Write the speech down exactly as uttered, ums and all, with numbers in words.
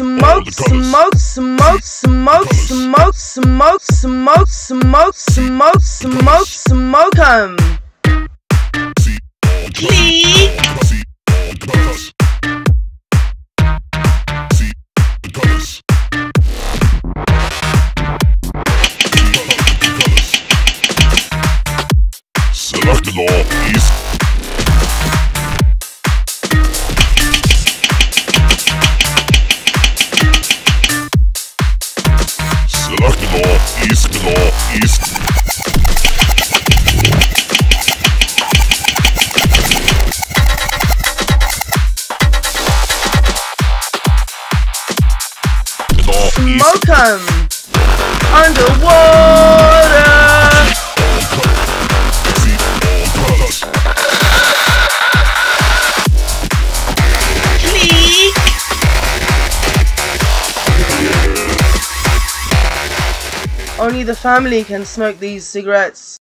smoke, smoke, smoke, smoke, smoke, smoke, smoke, smoke, smoke, smoke, Smokem. Click. Select the law, east. Select the law, east, the law, east. The law, east. Smokem. Underwater. Only the family can smoke these cigarettes.